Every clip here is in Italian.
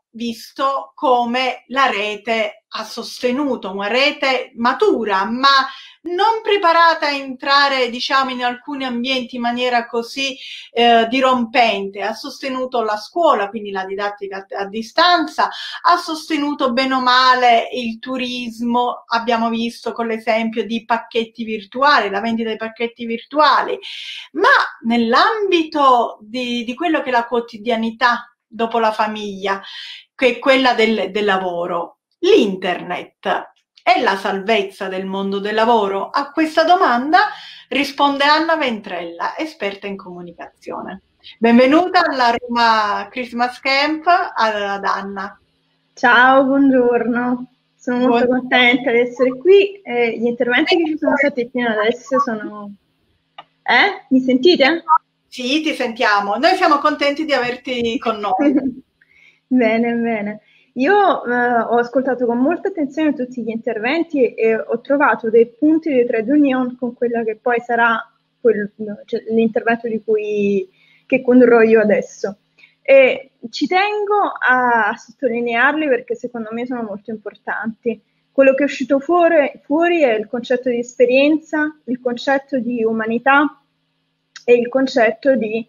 visto come la rete ha sostenuto, una rete matura, ma non preparata a entrare, diciamo, in alcuni ambienti in maniera così dirompente. Ha sostenuto la scuola, quindi la didattica a distanza, ha sostenuto bene o male il turismo, abbiamo visto con l'esempio di pacchetti virtuali, la vendita dei pacchetti virtuali, ma nell'ambito di quello che è la quotidianità dopo la famiglia, che è quella del lavoro, l'internet è la salvezza del mondo del lavoro? A questa domanda risponde Anna Ventrella, esperta in comunicazione. Benvenuta alla Roma Christmas Camp ad Anna. Ciao, buongiorno. Sono molto contenta di essere qui. Gli interventi che ci sono stati fino adesso sono... Mi sentite? Sì, ti sentiamo. Noi siamo contenti di averti con noi. Bene, bene. Io ho ascoltato con molta attenzione tutti gli interventi e ho trovato dei punti di trade union con quella che poi sarà cioè, l'intervento che condurrò io adesso. E ci tengo a sottolinearli perché secondo me sono molto importanti. Quello che è uscito fuori è il concetto di esperienza, il concetto di umanità e il concetto di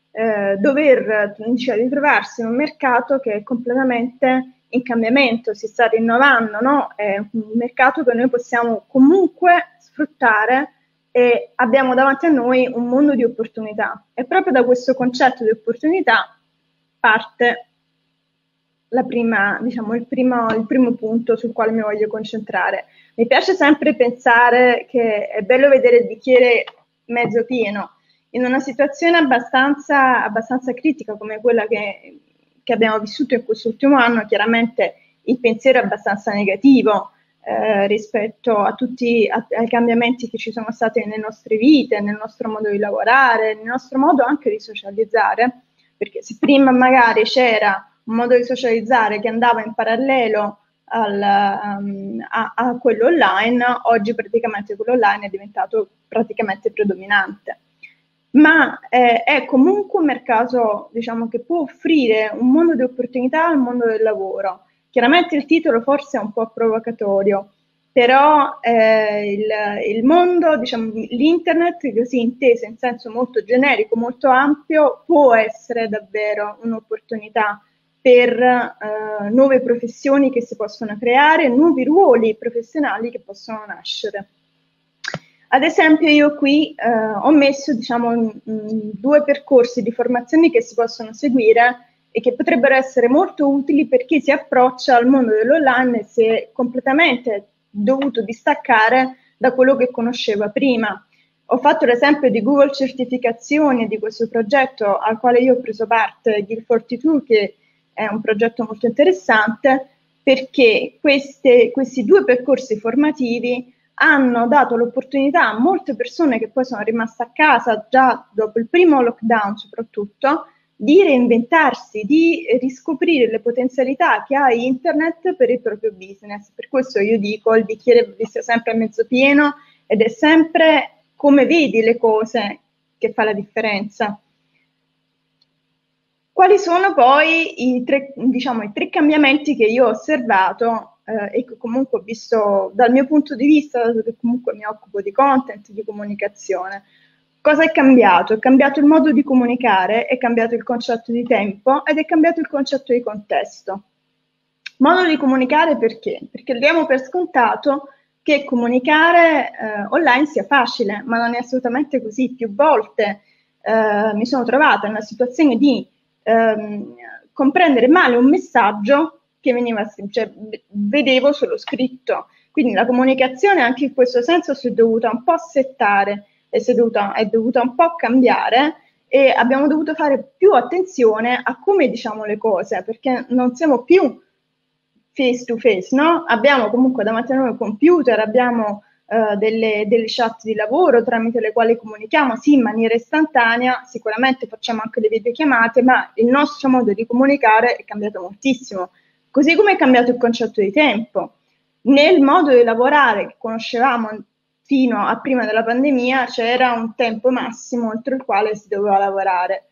ritrovarsi in un mercato che è completamente in cambiamento, si sta rinnovando, no? È un mercato che noi possiamo comunque sfruttare e abbiamo davanti a noi un mondo di opportunità. E proprio da questo concetto di opportunità parte il primo punto sul quale mi voglio concentrare. Mi piace sempre pensare che è bello vedere il bicchiere mezzo pieno. In una situazione abbastanza critica come quella che abbiamo vissuto in quest'ultimo anno, chiaramente il pensiero è abbastanza negativo rispetto a ai cambiamenti che ci sono stati nelle nostre vite, nel nostro modo di lavorare, nel nostro modo anche di socializzare, perché se prima magari c'era un modo di socializzare che andava in parallelo a quello online, oggi praticamente quello online è diventato praticamente predominante. Ma è comunque un mercato, diciamo, che può offrire un mondo di opportunità al mondo del lavoro. Chiaramente il titolo forse è un po' provocatorio, però il mondo, diciamo, l'internet, così inteso in senso molto generico, molto ampio, può essere davvero un'opportunità per nuove professioni che si possono creare, nuovi ruoli professionali che possono nascere. Ad esempio io qui ho messo, diciamo, due percorsi di formazione che si possono seguire e che potrebbero essere molto utili per chi si approccia al mondo dell'online e si è completamente dovuto distaccare da quello che conosceva prima. Ho fatto l'esempio di Google Certificazioni, di questo progetto al quale io ho preso parte, GIL42, che è un progetto molto interessante, perché questi due percorsi formativi hanno dato l'opportunità a molte persone che poi sono rimaste a casa già dopo il primo lockdown soprattutto, di reinventarsi, di riscoprire le potenzialità che ha internet per il proprio business. Per questo io dico il bicchiere visto sempre a mezzo pieno ed è sempre come vedi le cose che fa la differenza. Quali sono poi i tre cambiamenti che io ho osservato e che comunque ho visto dal mio punto di vista, dato che comunque mi occupo di content, di comunicazione? Cosa è cambiato? È cambiato il modo di comunicare, è cambiato il concetto di tempo ed è cambiato il concetto di contesto. Modo di comunicare perché? Perché diamo per scontato che comunicare online sia facile, ma non è assolutamente così. Più volte mi sono trovata in una situazione di comprendere male un messaggio che veniva, cioè, vedevo solo scritto. Quindi la comunicazione anche in questo senso si è dovuta un po' settare, è dovuta un po' cambiare e abbiamo dovuto fare più attenzione a come diciamo le cose, perché non siamo più face to face, no? Abbiamo comunque davanti a noi un computer, abbiamo delle chat di lavoro tramite le quali comunichiamo, sì, in maniera istantanea, sicuramente facciamo anche le videochiamate, ma il nostro modo di comunicare è cambiato moltissimo. Così come è cambiato il concetto di tempo. Nel modo di lavorare che conoscevamo fino a prima della pandemia c'era un tempo massimo oltre il quale si doveva lavorare.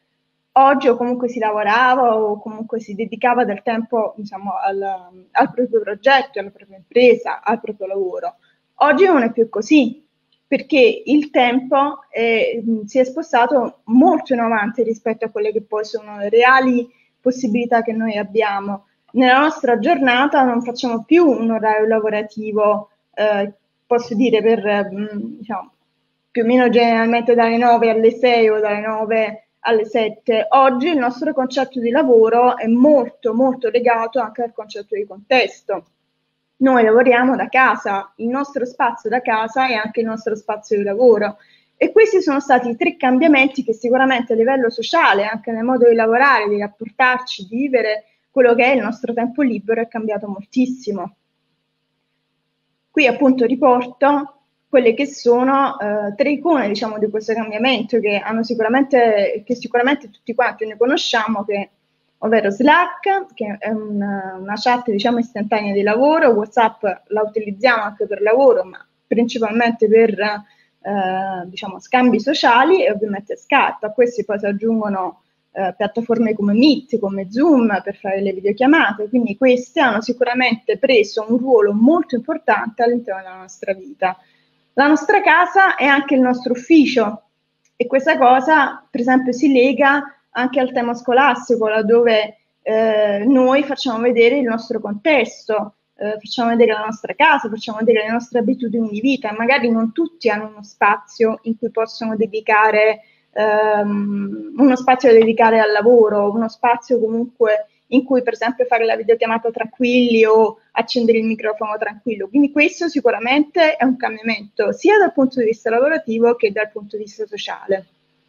oggi o comunque si lavorava o comunque si dedicava del tempo, diciamo, al proprio progetto, alla propria impresa, al proprio lavoro. Oggi non è più così, perché il tempo si è spostato molto in avanti rispetto a quelle che poi sono le reali possibilità che noi abbiamo. Nella nostra giornata non facciamo più un orario lavorativo, posso dire diciamo, più o meno generalmente dalle 9 alle 6 o dalle 9 alle 7. Oggi il nostro concetto di lavoro è molto molto legato anche al concetto di contesto. Noi lavoriamo da casa, il nostro spazio da casa è anche il nostro spazio di lavoro. E questi sono stati 3 cambiamenti che sicuramente a livello sociale, anche nel modo di lavorare, di rapportarci, di vivere quello che è il nostro tempo libero, è cambiato moltissimo. Qui appunto riporto quelle che sono 3 icone, diciamo, di questo cambiamento che sicuramente tutti quanti ne conosciamo, ovvero Slack, che è una chat, diciamo, istantanea di lavoro. WhatsApp la utilizziamo anche per lavoro, ma principalmente per diciamo, scambi sociali, e ovviamente Skype. A questi poi si aggiungono piattaforme come Meet, come Zoom per fare le videochiamate, quindi queste hanno sicuramente preso un ruolo molto importante all'interno della nostra vita. La nostra casa è anche il nostro ufficio, e questa cosa per esempio si lega anche al tema scolastico, laddove noi facciamo vedere il nostro contesto, facciamo vedere la nostra casa, facciamo vedere le nostre abitudini di vita. Magari non tutti hanno uno spazio in cui possono dedicare uno spazio da dedicare al lavoro, uno spazio comunque in cui per esempio fare la videochiamata tranquilli o accendere il microfono tranquillo. Quindi questo sicuramente è un cambiamento sia dal punto di vista lavorativo che dal punto di vista sociale.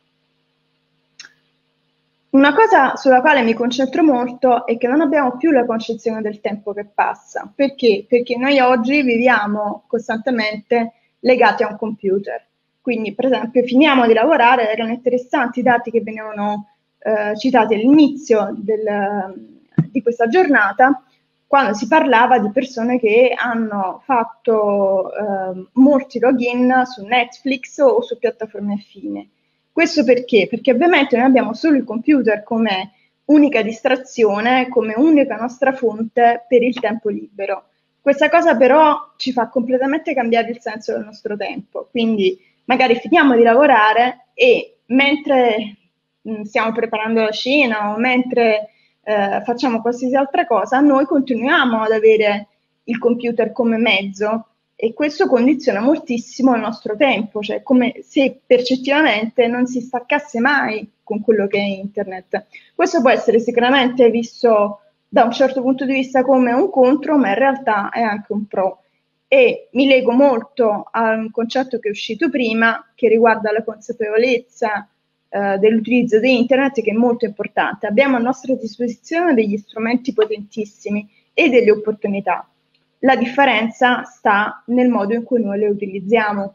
Una cosa sulla quale mi concentro molto è che non abbiamo più la concezione del tempo che passa. Perché? Perché noi oggi viviamo costantemente legati a un computer. Quindi, per esempio, finiamo di lavorare, erano interessanti i dati che venivano citati all'inizio di questa giornata, quando si parlava di persone che hanno fatto molti login su Netflix o su piattaforme affine. Questo perché? Perché ovviamente noi abbiamo solo il computer come unica distrazione, come unica nostra fonte per il tempo libero. Questa cosa però ci fa completamente cambiare il senso del nostro tempo, quindi magari finiamo di lavorare e mentre stiamo preparando la cena o mentre facciamo qualsiasi altra cosa, noi continuiamo ad avere il computer come mezzo, e questo condiziona moltissimo il nostro tempo, cioè come se percettivamente non si staccasse mai con quello che è internet. Questo può essere sicuramente visto da un certo punto di vista come un contro, ma in realtà è anche un pro. E mi lego molto a un concetto che è uscito prima, che riguarda la consapevolezza dell'utilizzo di internet, che è molto importante. Abbiamo a nostra disposizione degli strumenti potentissimi e delle opportunità. La differenza sta nel modo in cui noi le utilizziamo.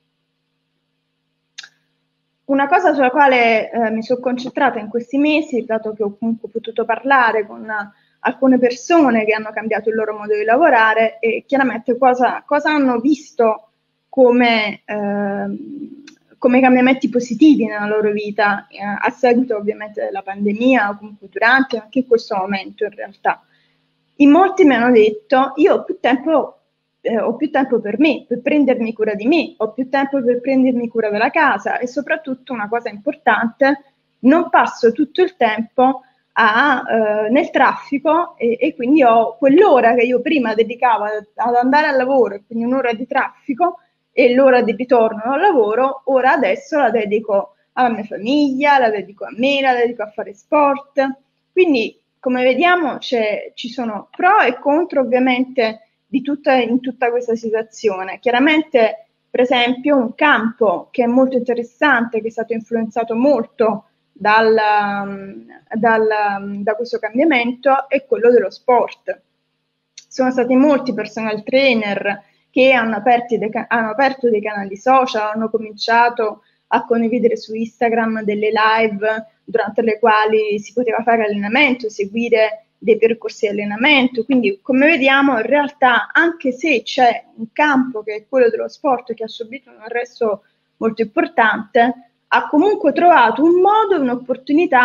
Una cosa sulla quale mi sono concentrata in questi mesi, dato che ho comunque potuto parlare con alcune persone che hanno cambiato il loro modo di lavorare, e chiaramente cosa hanno visto come cambiamenti positivi nella loro vita a seguito ovviamente della pandemia, o comunque durante, anche in questo momento in realtà. In molti mi hanno detto: io ho più tempo per me, per prendermi cura di me, ho più tempo per prendermi cura della casa, e soprattutto una cosa importante, non passo tutto il tempo nel traffico, e quindi ho quell'ora che io prima dedicavo ad andare al lavoro, quindi un'ora di traffico, e l'ora di ritorno al lavoro, ora adesso la dedico alla mia famiglia, la dedico a me, la dedico a fare sport. Quindi, come vediamo, ci sono pro e contro ovviamente in tutta questa situazione. Chiaramente, per esempio, un campo che è molto interessante, che è stato influenzato molto da questo cambiamento, è quello dello sport. Sono stati molti personal trainer che hanno aperto dei canali social, hanno cominciato a condividere su Instagram delle live durante le quali si poteva fare allenamento, seguire dei percorsi di allenamento. Quindi, come vediamo, in realtà, anche se c'è un campo che è quello dello sport, che ha subito un arresto molto importante, ha comunque trovato un modo, un'opportunità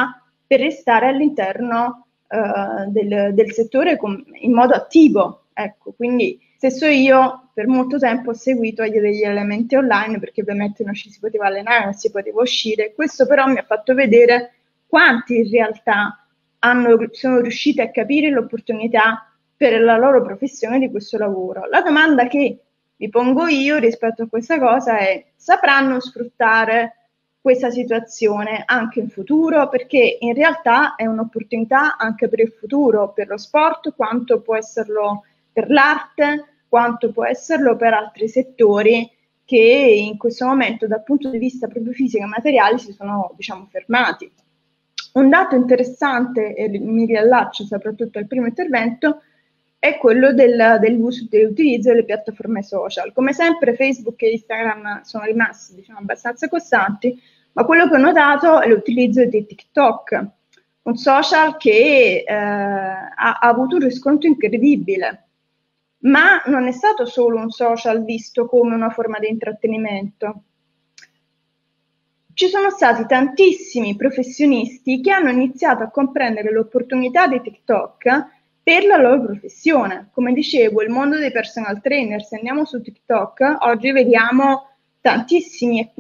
per restare all'interno del settore in modo attivo. Ecco, quindi stesso io per molto tempo ho seguito degli elementi online, perché ovviamente non ci si poteva allenare, non si poteva uscire. Questo però mi ha fatto vedere quanti in realtà sono riusciti a capire l'opportunità per la loro professione di questo lavoro. La domanda che mi pongo io rispetto a questa cosa è: sapranno sfruttare questa situazione anche in futuro? Perché in realtà è un'opportunità anche per il futuro, per lo sport, quanto può esserlo per l'arte, quanto può esserlo per altri settori che in questo momento dal punto di vista proprio fisico e materiale si sono, diciamo, fermati. Un dato interessante, e mi riallaccio soprattutto al primo intervento, è quello dell'utilizzo delle piattaforme social. Come sempre Facebook e Instagram sono rimasti, diciamo, abbastanza costanti, ma quello che ho notato è l'utilizzo di TikTok, un social che ha avuto un riscontro incredibile, ma non è stato solo un social visto come una forma di intrattenimento. Ci sono stati tantissimi professionisti che hanno iniziato a comprendere l'opportunità di TikTok per la loro professione. Come dicevo, il mondo dei personal trainer, se andiamo su TikTok, oggi vediamo tantissimi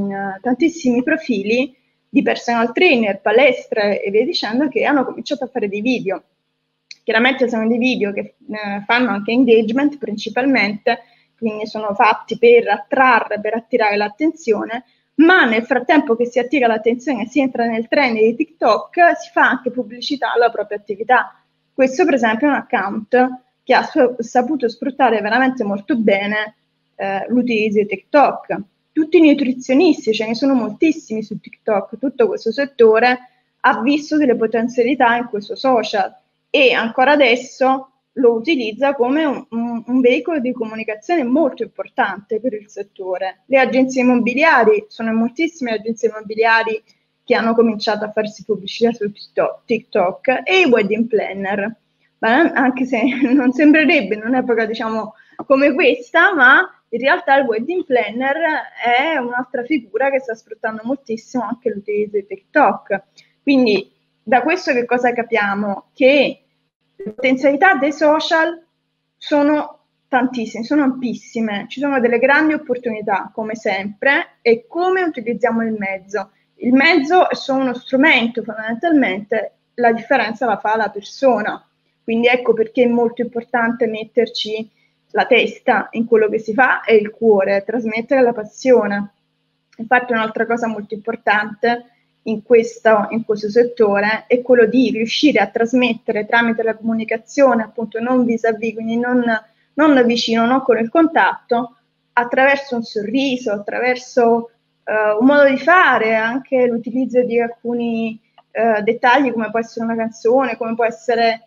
profili di personal trainer, palestre e via dicendo, che hanno cominciato a fare dei video. Chiaramente sono dei video che fanno anche engagement principalmente, quindi sono fatti per attirare l'attenzione, ma nel frattempo che si attira l'attenzione e si entra nel trend di TikTok, si fa anche pubblicità alla propria attività. Questo per esempio è un account che ha saputo sfruttare veramente molto bene l'utilizzo di TikTok. Tutti i nutrizionisti, ce ne sono moltissimi su TikTok, tutto questo settore ha visto delle potenzialità in questo social e ancora adesso lo utilizza come un veicolo di comunicazione molto importante per il settore. Le agenzie immobiliari, sono moltissime agenzie immobiliari che hanno cominciato a farsi pubblicità su TikTok, e i wedding planner, anche se non sembrerebbe in un'epoca, diciamo, come questa, ma in realtà il wedding planner è un'altra figura che sta sfruttando moltissimo anche l'utilizzo di TikTok. Quindi da questo che cosa capiamo? Che le potenzialità dei social sono tantissime, sono ampissime, ci sono delle grandi opportunità come sempre, e come utilizziamo il mezzo. Il mezzo è solo uno strumento, fondamentalmente la differenza la fa la persona, quindi ecco perché è molto importante metterci la testa in quello che si fa e il cuore, trasmettere la passione. Infatti un'altra cosa molto importante in questo settore è quello di riuscire a trasmettere tramite la comunicazione, appunto non vis-à-vis, quindi non da vicino, non con il contatto, attraverso un sorriso, attraverso un modo di fare, anche l'utilizzo di alcuni dettagli, come può essere una canzone, come può essere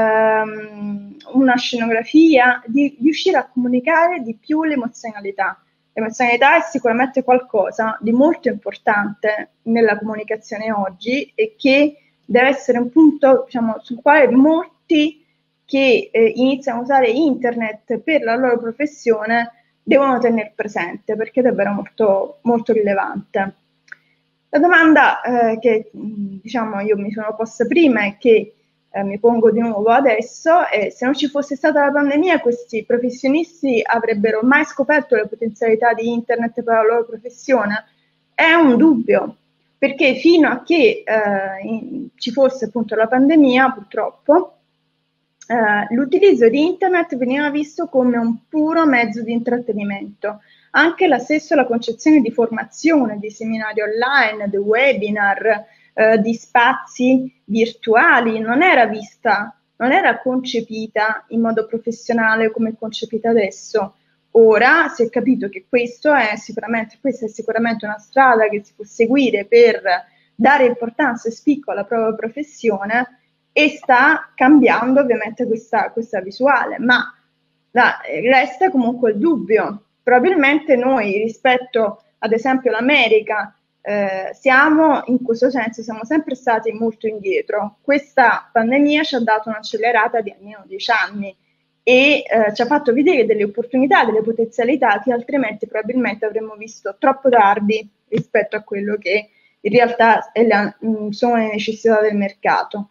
una scenografia, di riuscire a comunicare di più l'emozionalità. L'emozionalità è sicuramente qualcosa di molto importante nella comunicazione oggi, e che deve essere un punto, diciamo, sul quale molti che iniziano a usare internet per la loro professione devono tenere presente, perché è davvero molto, molto rilevante. La domanda che diciamo io mi sono posta prima e che mi pongo di nuovo adesso è: se non ci fosse stata la pandemia, questi professionisti avrebbero mai scoperto le potenzialità di internet per la loro professione? È un dubbio, perché fino a che ci fosse appunto la pandemia, purtroppo, l'utilizzo di internet veniva visto come un puro mezzo di intrattenimento. Anche la concezione di formazione, di seminari online, di webinar, di spazi virtuali non era concepita in modo professionale come è concepita adesso. Ora si è capito che questa è sicuramente una strada che si può seguire per dare importanza e spicco alla propria professione, e sta cambiando ovviamente questa visuale, ma resta comunque il dubbio. Probabilmente noi, rispetto ad esempio all'America, siamo sempre stati molto indietro. Questa pandemia ci ha dato un'accelerata di almeno 10 anni e ci ha fatto vedere delle opportunità, delle potenzialità che altrimenti probabilmente avremmo visto troppo tardi rispetto a quello che in realtà sono le necessità del mercato.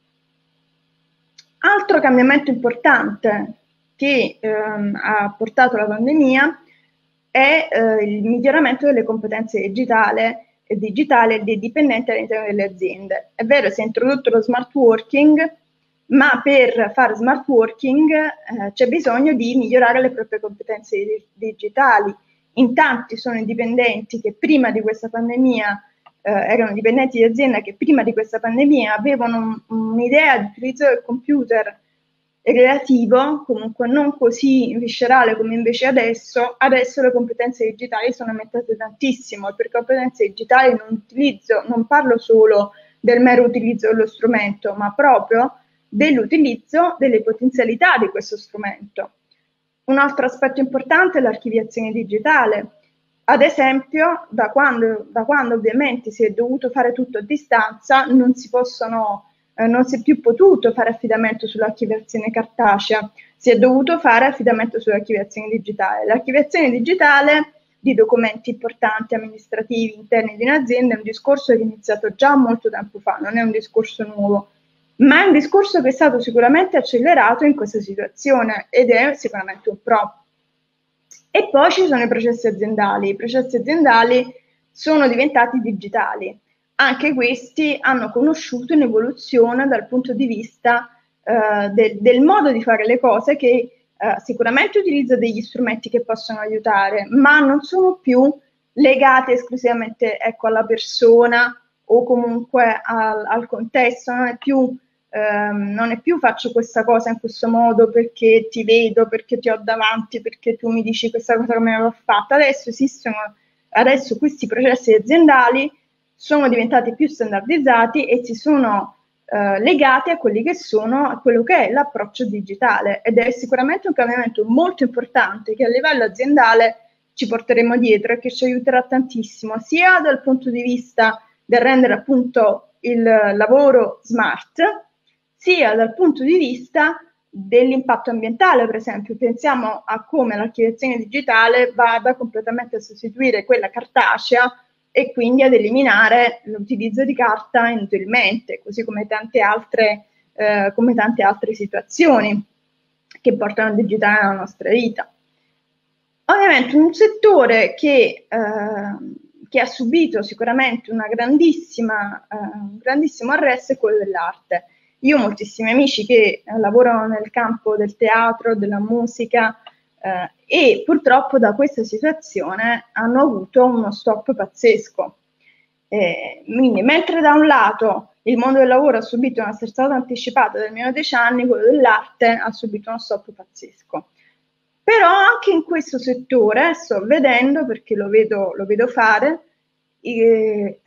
Altro cambiamento importante che ha portato la pandemia è il miglioramento delle competenze digitali dei dipendenti all'interno delle aziende. È vero, si è introdotto lo smart working, ma per fare smart working c'è bisogno di migliorare le proprie competenze digitali. In tanti sono i dipendenti che prima di questa pandemia erano dipendenti di azienda che prima di questa pandemia avevano un'idea di utilizzo del computer relativo, comunque non così viscerale come invece adesso le competenze digitali sono aumentate tantissimo, e per competenze digitali non parlo solo del mero utilizzo dello strumento, ma proprio dell'utilizzo delle potenzialità di questo strumento. Un altro aspetto importante è l'archiviazione digitale. Ad esempio, da quando ovviamente si è dovuto fare tutto a distanza, non si è più potuto fare affidamento sull'archiviazione cartacea, si è dovuto fare affidamento sull'archiviazione digitale. L'archiviazione digitale di documenti importanti, amministrativi, interni di un'azienda è un discorso che è iniziato già molto tempo fa, non è un discorso nuovo, ma è un discorso che è stato sicuramente accelerato in questa situazione ed è sicuramente un pro. E poi ci sono i processi aziendali. I processi aziendali sono diventati digitali. Anche questi hanno conosciuto un'evoluzione dal punto di vista del modo di fare le cose che sicuramente utilizza degli strumenti che possono aiutare, ma non sono più legati esclusivamente alla persona o comunque al contesto, non è più faccio questa cosa in questo modo perché ti vedo, perché ti ho davanti, perché tu mi dici questa cosa come l'ho fatta. Adesso questi processi aziendali sono diventati più standardizzati e si sono legati a quello che è l'approccio digitale, ed è sicuramente un cambiamento molto importante che a livello aziendale ci porteremo dietro e che ci aiuterà tantissimo, sia dal punto di vista del rendere appunto il lavoro smart, sia dal punto di vista dell'impatto ambientale. Per esempio, pensiamo a come l'archiviazione digitale vada completamente a sostituire quella cartacea e quindi ad eliminare l'utilizzo di carta inutilmente, così come tante altre situazioni che portano a digitale la nostra vita. Ovviamente un settore che ha subito sicuramente un grandissimo arresto è quello dell'arte. Io ho moltissimi amici che lavorano nel campo del teatro, della musica, e purtroppo da questa situazione hanno avuto uno stop pazzesco. Quindi, mentre da un lato il mondo del lavoro ha subito una sterzata anticipata del meno 10 anni, quello dell'arte ha subito uno stop pazzesco. Però anche in questo settore sto vedendo, perché lo vedo fare, ci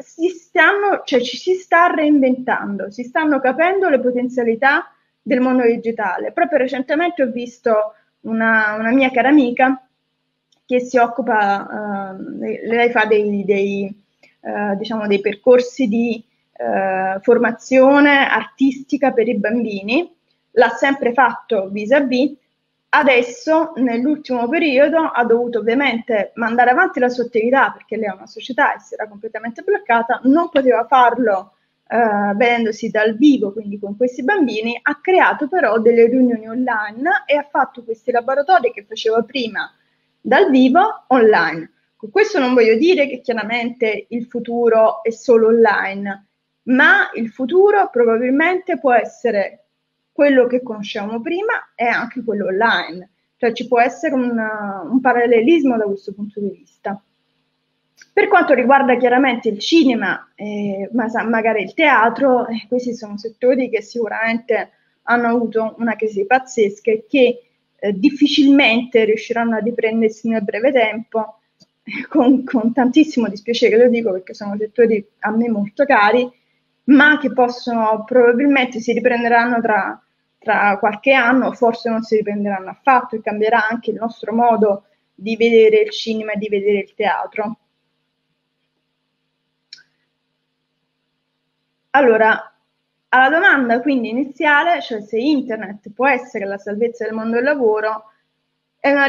si sta reinventando, si stanno capendo le potenzialità del mondo digitale. Proprio recentemente ho visto una mia cara amica che si occupa, lei fa dei percorsi di formazione artistica per i bambini, l'ha sempre fatto vis-à-vis. Adesso, nell'ultimo periodo, ha dovuto ovviamente mandare avanti la sua attività perché lei ha una società e si era completamente bloccata, non poteva farlo vedendosi dal vivo, quindi con questi bambini, ha creato però delle riunioni online e ha fatto questi laboratori che faceva prima dal vivo online. Con questo non voglio dire che chiaramente il futuro è solo online, ma il futuro probabilmente può essere quello che conosciamo prima e anche quello online, cioè ci può essere un parallelismo da questo punto di vista. Per quanto riguarda chiaramente il cinema, magari il teatro, questi sono settori che sicuramente hanno avuto una crisi pazzesca e che difficilmente riusciranno a riprendersi nel breve tempo, con tantissimo dispiacere lo dico perché sono settori a me molto cari, ma che probabilmente si riprenderanno tra qualche anno, forse non si riprenderanno affatto e cambierà anche il nostro modo di vedere il cinema e di vedere il teatro. Allora, alla domanda quindi iniziale, cioè se internet può essere la salvezza del mondo del lavoro, è una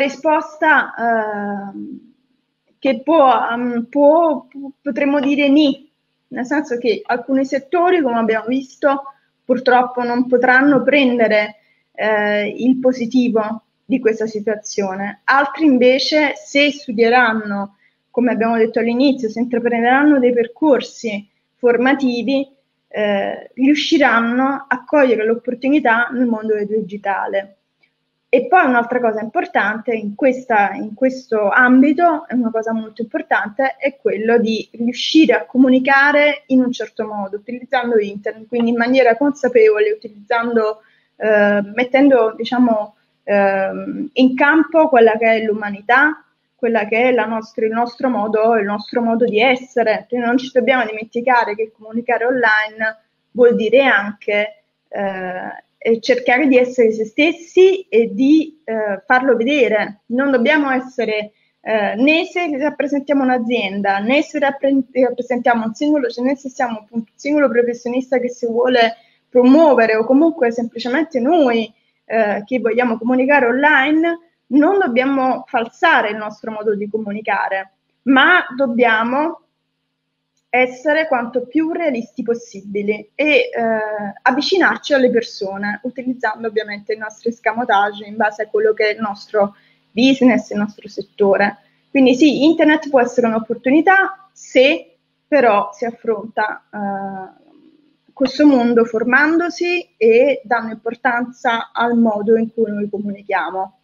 risposta che potremmo dire ni, nel senso che alcuni settori, come abbiamo visto, purtroppo non potranno prendere il positivo di questa situazione. Altri invece, se studieranno, come abbiamo detto all'inizio, se intraprenderanno dei percorsi formativi, riusciranno a cogliere l'opportunità nel mondo del digitale. E poi un'altra cosa importante in questo ambito, è una cosa molto importante, è quello di riuscire a comunicare in un certo modo, utilizzando internet, quindi in maniera consapevole, mettendo, diciamo, in campo quella che è l'umanità, quella che è il nostro modo di essere. Quindi non ci dobbiamo dimenticare che comunicare online vuol dire anche cercare di essere se stessi e di farlo vedere. Non dobbiamo essere né se rappresentiamo un'azienda, né se rappresentiamo un singolo, né se siamo appunto un singolo professionista che si vuole promuovere o comunque semplicemente noi che vogliamo comunicare online, non dobbiamo falsare il nostro modo di comunicare, ma dobbiamo essere quanto più realisti possibili e avvicinarci alle persone, utilizzando ovviamente i nostri escamotage in base a quello che è il nostro business, il nostro settore. Quindi sì, internet può essere un'opportunità se però si affronta questo mondo formandosi e dando importanza al modo in cui noi comunichiamo.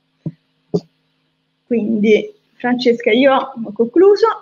Quindi, Francesca, io ho concluso.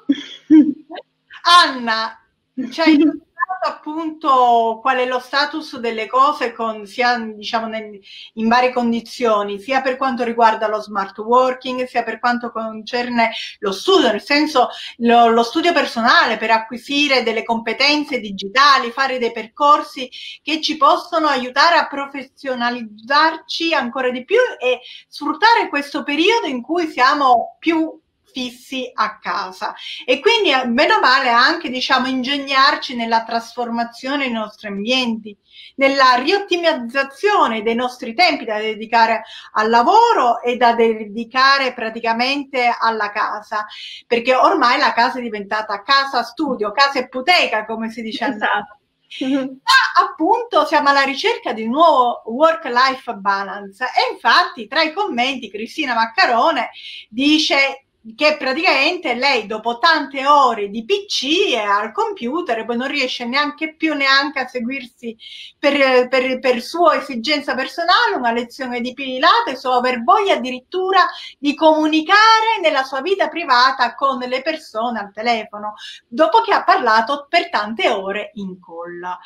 Anna, ci hai illustrato appunto qual è lo status delle cose sia diciamo in varie condizioni, sia per quanto riguarda lo smart working, sia per quanto concerne lo studio, nel senso lo studio personale per acquisire delle competenze digitali, fare dei percorsi che ci possono aiutare a professionalizzarci ancora di più e sfruttare questo periodo in cui siamo più fissi a casa e quindi meno male anche diciamo ingegnarci nella trasformazione dei nostri ambienti, nella riottimizzazione dei nostri tempi da dedicare al lavoro e da dedicare praticamente alla casa, perché ormai la casa è diventata casa studio, casa ipoteca come si dice. Esatto. Ma appunto siamo alla ricerca di un nuovo work-life balance e infatti tra i commenti Cristina Maccarone dice che praticamente lei dopo tante ore di PC e al computer poi non riesce neanche a seguirsi per sua esigenza personale una lezione di Pilates o aver voglia addirittura di comunicare nella sua vita privata con le persone al telefono dopo che ha parlato per tante ore in call.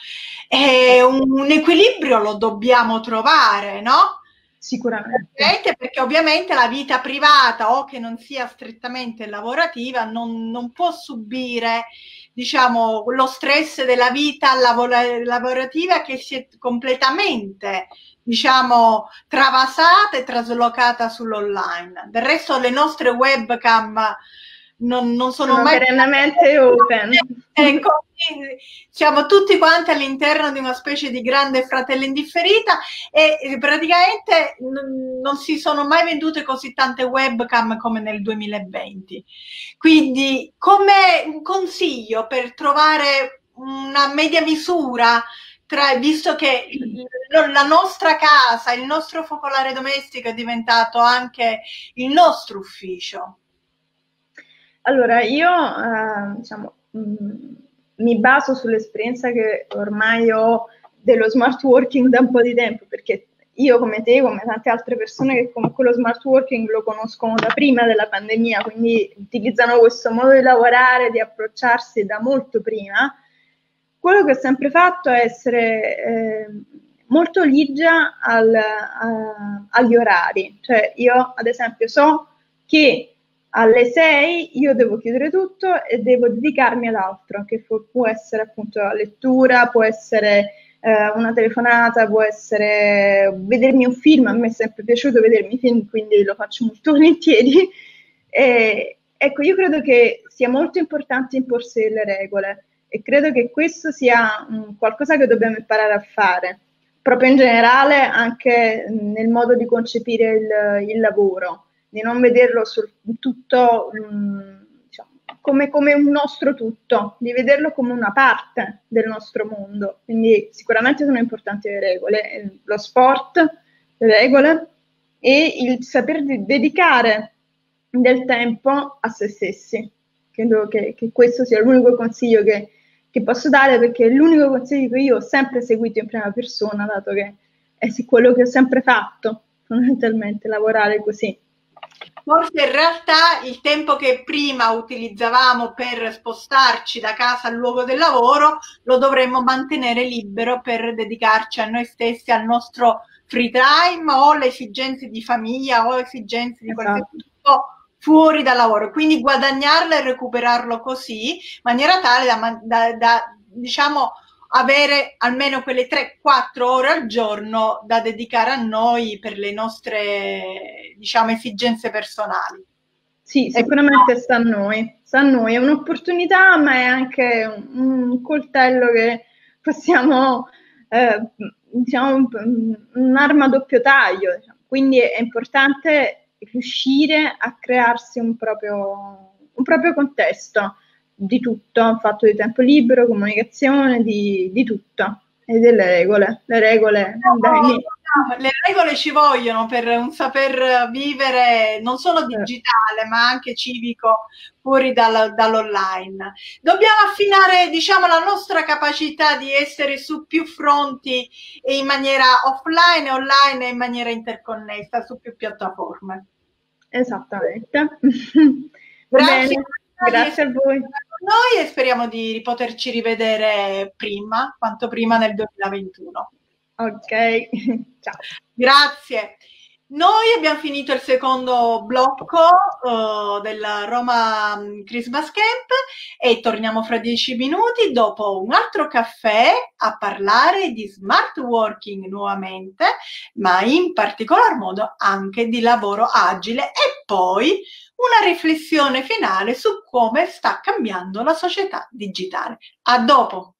Un equilibrio lo dobbiamo trovare, no? Sicuramente. Perché ovviamente la vita privata o che non sia strettamente lavorativa non può subire diciamo lo stress della vita lavorativa che si è completamente diciamo travasata e traslocata sull'online. Del resto le nostre webcam non sono mai perennemente open. Ecco, siamo tutti quanti all'interno di una specie di grande fratello indifferita e praticamente non si sono mai vendute così tante webcam come nel 2020. Quindi come un consiglio per trovare una media misura visto che la nostra casa, il nostro focolare domestico è diventato anche il nostro ufficio. Allora, io diciamo, mi baso sull'esperienza che ormai ho dello smart working da un po' di tempo, perché io come te, come tante altre persone che comunque lo smart working lo conoscono da prima della pandemia, quindi utilizzano questo modo di lavorare, di approcciarsi da molto prima, quello che ho sempre fatto è essere molto ligia agli orari. Cioè io ad esempio so che alle 6 io devo chiudere tutto e devo dedicarmi ad altro, che può essere appunto la lettura, può essere una telefonata, può essere vedermi un film. A me è sempre piaciuto vedermi film, quindi lo faccio molto volentieri. Ecco, io credo che sia molto importante imporsi delle regole e credo che questo sia qualcosa che dobbiamo imparare a fare, proprio in generale anche nel modo di concepire il lavoro, di non vederlo tutto diciamo, come un nostro tutto, di vederlo come una parte del nostro mondo. Quindi sicuramente sono importanti le regole, lo sport, le regole e il saper dedicare del tempo a se stessi. Credo che questo sia l'unico consiglio che posso dare, perché è l'unico consiglio che io ho sempre seguito in prima persona, dato che è quello che ho sempre fatto, fondamentalmente, lavorare così. Forse in realtà il tempo che prima utilizzavamo per spostarci da casa al luogo del lavoro lo dovremmo mantenere libero per dedicarci a noi stessi, al nostro free time o alle esigenze di famiglia o esigenze di qualsiasi tipo fuori dal lavoro. Quindi guadagnarlo e recuperarlo così, in maniera tale da diciamo, avere almeno quelle 3-4 ore al giorno da dedicare a noi per le nostre, diciamo, esigenze personali. Sì, sicuramente sta a noi, è un'opportunità, ma è anche un coltello che possiamo, diciamo, un'arma a doppio taglio. Diciamo. Quindi è importante riuscire a crearsi un proprio contesto di tutto, fatto di tempo libero, comunicazione, di tutto. E delle regole. Le regole, le regole ci vogliono per un saper vivere non solo digitale, ma anche civico fuori dall'online. Dobbiamo affinare, diciamo, la nostra capacità di essere su più fronti e in maniera offline e online e in maniera interconnessa su più piattaforme. Esattamente. Grazie. Bene. Grazie a voi. Noi e speriamo di poterci rivedere prima, quanto prima nel 2021. Ok, ciao. Grazie. Noi abbiamo finito il secondo blocco del Roma Christmas Camp e torniamo fra 10 minuti dopo un altro caffè a parlare di smart working nuovamente, ma in particolar modo anche di lavoro agile e poi una riflessione finale su come sta cambiando la società digitale. A dopo!